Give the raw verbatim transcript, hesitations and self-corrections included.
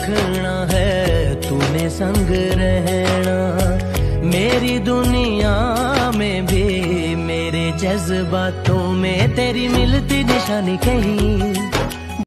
रखना है, तूने संग रहना। मेरी दुनिया में भी मेरे जज्बातों में तेरी मिलती निशानी कहीं।